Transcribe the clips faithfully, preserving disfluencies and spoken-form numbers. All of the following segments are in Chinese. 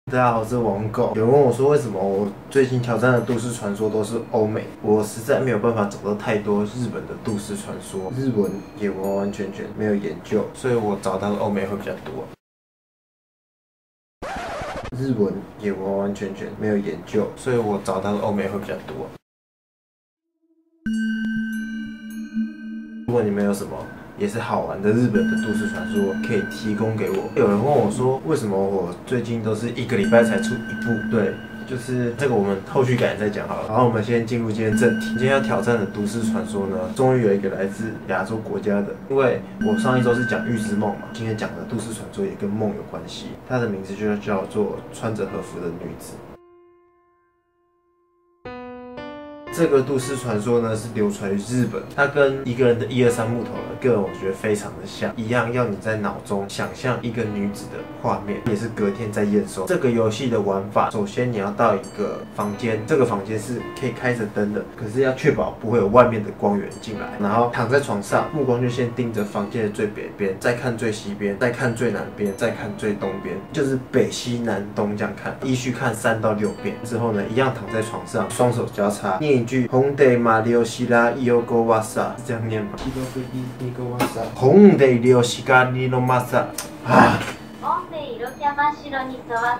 大家好，我是王狗。有人问我说，为什么我最近挑战的都市传说都是欧美？我实在没有办法找到太多日本的都市传说，日文也完完全全没有研究，所以我找到的欧美会比较多。日文也完完全全没有研究，所以我找到的欧美会比较多。如果你们有什么也是好玩的日本的都市传说，可以提供给我。有人问我说，为什么我最近都是一个礼拜才出一部？对，就是这个我们后续改再讲好了。然后我们先进入今天正题。今天要挑战的都市传说呢，终于有一个来自亚洲国家的。因为我上一周是讲预知梦嘛，今天讲的都市传说也跟梦有关系。它的名字就叫做穿着和服的女子。这个都市传说呢是流传于日本，它跟一个人的一二三木头呢，个人我觉得非常的像，一样要你在脑中想象一个女子的画面，也是隔天再验收。这个游戏的玩法，首先你要到一个房间，这个房间是可以开着灯的，可是要确保不会有外面的光源进来，然后躺在床上，目光就先盯着房间的最北边，再看最西边，再看最南边，再看最东边，就是北西南东这样看，依序看三到六遍之后呢，一样躺在床上，双手交叉，念一句红地马里奥西拉伊欧戈瓦萨，是这样念吗？伊欧戈伊戈瓦萨，红地里奥西嘎尼罗马萨啊。 红地色山白に染まった。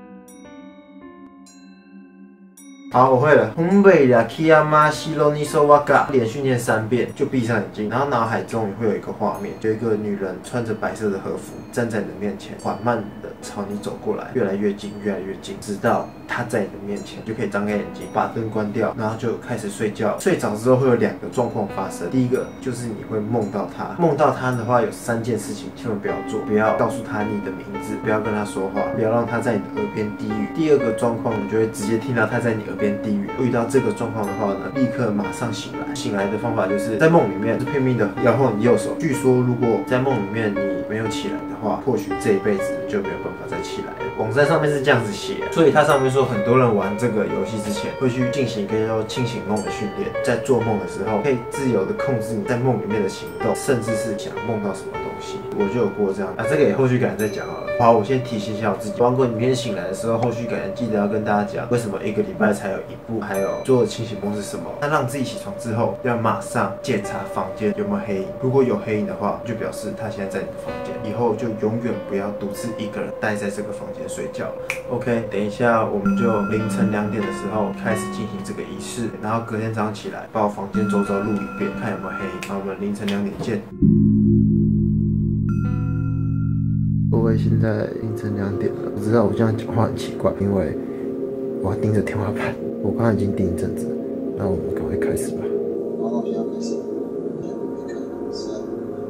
好，我会了。红北呀，K亚马西罗尼索瓦嘎，连续念三遍，就闭上眼睛，然后脑海中会有一个画面，有一个女人穿着白色的和服，站在你的面前，缓慢的朝你走过来，越来越近，越来越近，直到她在你的面前，就可以张开眼睛，把灯关掉，然后就开始睡觉。睡着之后会有两个状况发生，第一个就是你会梦到她，梦到她的话有三件事情千万不要做，不要告诉她你的名字，不要跟她说话，不要让她在你的耳边低语。第二个状况，你就会直接听到她在你耳边低语。遇到这个状况的话呢，立刻马上醒来。醒来的方法就是在梦里面拼命的摇晃你右手。据说如果在梦里面你没有起来的话，或许这一辈子就没有办法再起来了。网站上面是这样子写，所以它上面说很多人玩这个游戏之前会去进行一个叫清醒梦的训练，在做梦的时候可以自由的控制你在梦里面的行动，甚至是想梦到什么东西。我就有过这样啊，这个也后续改天再讲好了。好，我先提醒一下我自己，如果你明天醒来的时候，后续改天记得要跟大家讲为什么一个礼拜才有一部，还有做的清醒梦是什么。那让自己起床之后要马上检查房间有没有黑影，如果有黑影的话，就表示他现在在你的房间，以后就永远不要独自一个人待在这个房间睡觉了。OK， 等一下我们就凌晨两点的时候开始进行这个仪式，然后隔天早上起来把我房间周遭录一遍，看有没有黑影。那我们凌晨两点见。各位，现在凌晨两点了，我知道我这样讲话很奇怪，因为我要盯着天花板，我刚刚已经盯一阵子，那我们赶快开始吧。 好，那我现在开始。三。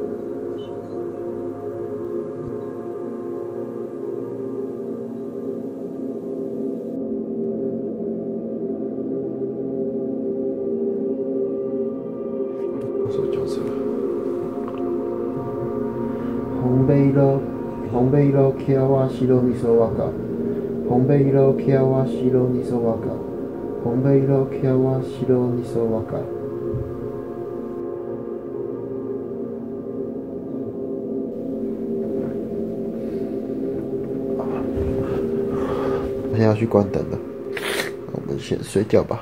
我手交叉。 红贝罗，红贝罗，卡瓦西罗尼索瓦嘎，红贝罗，卡瓦西罗尼索瓦嘎，红贝罗，卡瓦西罗尼索瓦嘎。现在要去关灯了，我们先睡觉吧。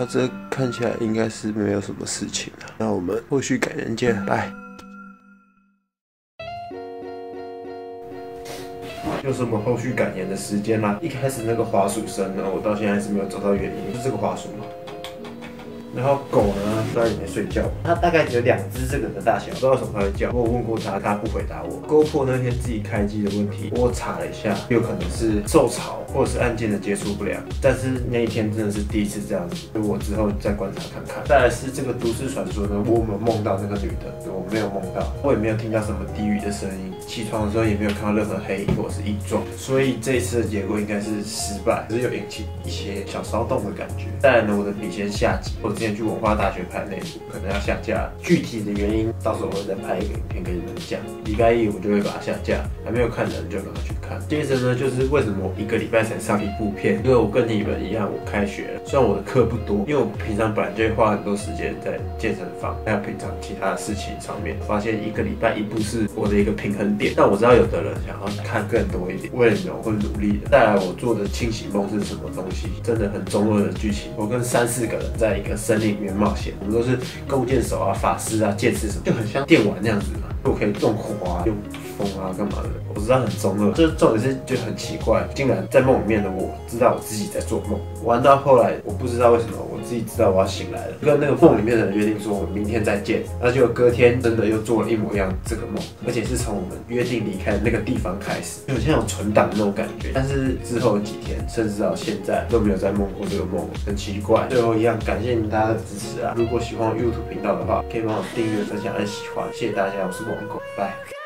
那这看起来应该是没有什么事情了。那我们后续改天见，拜。又是我们后续感言的时间啦。一开始那个滑鼠声呢，我到现在还是没有找到原因，是这个滑鼠吗？然后狗呢在里面睡觉，它大概只有两只这个的大小，不知道为什么它会叫。我有问过它，它不回答我。GoPro 那天自己开机的问题，我查了一下，有可能是受潮或者是按键的接触不良。但是那一天真的是第一次这样子，所以我之后再观察看看。再来是这个都市传说呢，我有没有梦到那个女的？我没有梦到，我也没有听到什么低语的声音。起床的时候也没有看到任何黑影或者是异状，所以这一次的结果应该是失败，只是有引起一些小骚动的感觉。再来呢，我的笔先下集，我之前去文化大学拍内部，可能要下架，具体的原因到时候我会再拍一个影片给你们讲。礼拜一我就会把它下架，还没有看的人就赶快去看。接着呢，就是为什么我一个礼拜才上一部片，因为我跟你们一样，我开学了，虽然我的课不多，因为我平常本来就会花很多时间在健身房，还有平常其他的事情上面，发现一个礼拜一部是我的一个平衡点。但我知道有的人想要看更多一点，为了你们我会努力的。再来，我做的清洗梦是什么东西？真的很中二的剧情。我跟三四个人在一个森林里面冒险，我们都是弓箭手啊、法师啊、剑士什么，就很像电玩那样子嘛。我可以用火啊、用风啊、干嘛的。我知道很中二，这重点是就很奇怪，竟然在梦里面的我知道我自己在做梦。玩到后来，我不知道为什么我自己知道我要醒来了，跟那个梦里面的人约定说我们明天再见，然后结果隔天真的又做了一模一样这个梦，而且是从我们约定离开的那个地方开始，就很像有存档的那种感觉。但是之后的几天，甚至到现在都没有再梦过这个梦，很奇怪。最后一样，感谢你们大家的支持啊！如果喜欢我 YouTube 频道的话，可以帮我订阅、分享、按喜欢，谢谢大家，我是网狗，拜。